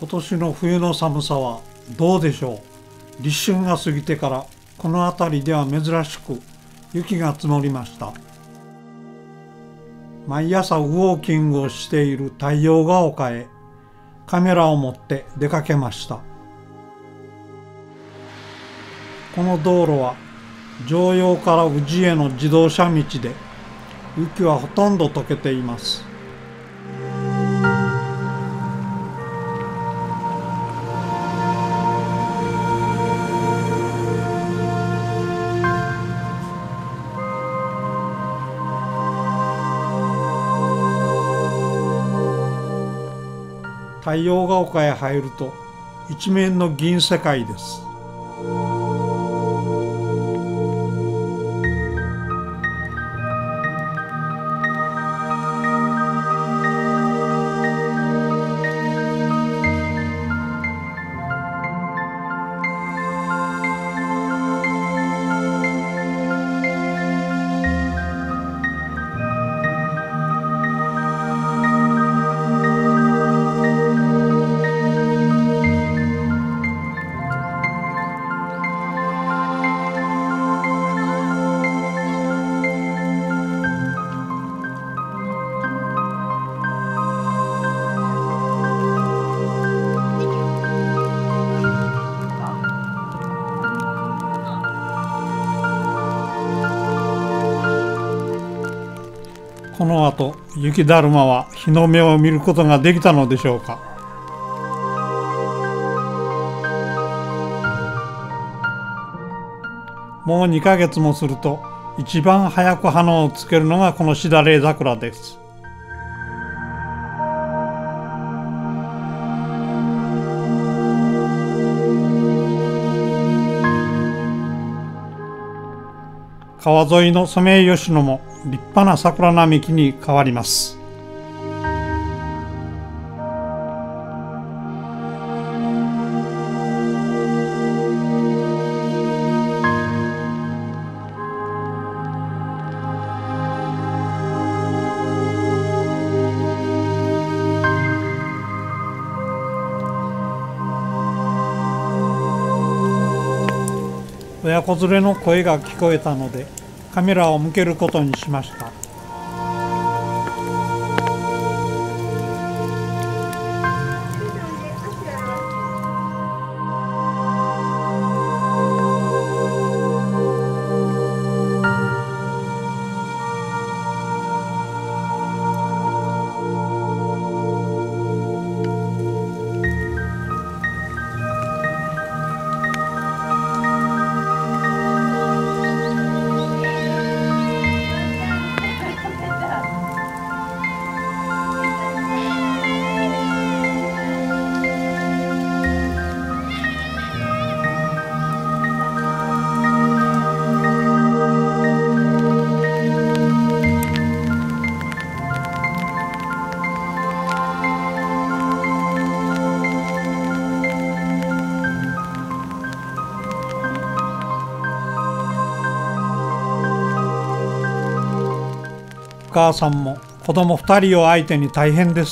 今年の冬の寒さはどうでしょう。立春が過ぎてからこの辺りでは珍しく雪が積もりました。毎朝ウォーキングをしている太陽が丘へカメラを持って出かけました。この道路は常陽から宇治への自動車道で雪はほとんど溶けています。太陽が丘へ入ると一面の銀世界です。この後、雪だるまは日の目を見ることができたのでしょうか。もう2ヶ月もすると一番早く花をつけるのがこのしだれ桜です。川沿いのソメイヨシノも立派な桜並木に変わります。親子連れの声が聞こえたのでカメラを向けることにしました。お母さんも子供2人を相手に大変です。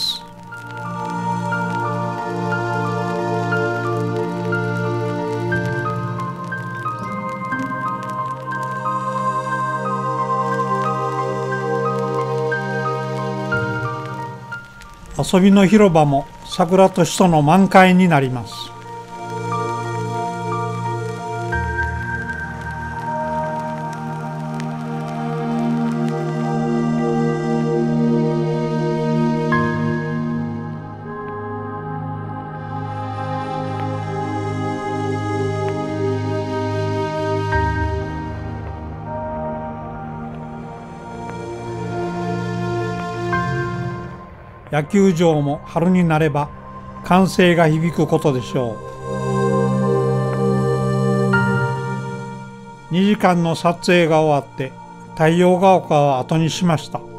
遊びの広場も桜とシソの満開になります。野球場も春になれば歓声が響くことでしょう。2時間の撮影が終わって太陽が丘を後にしました。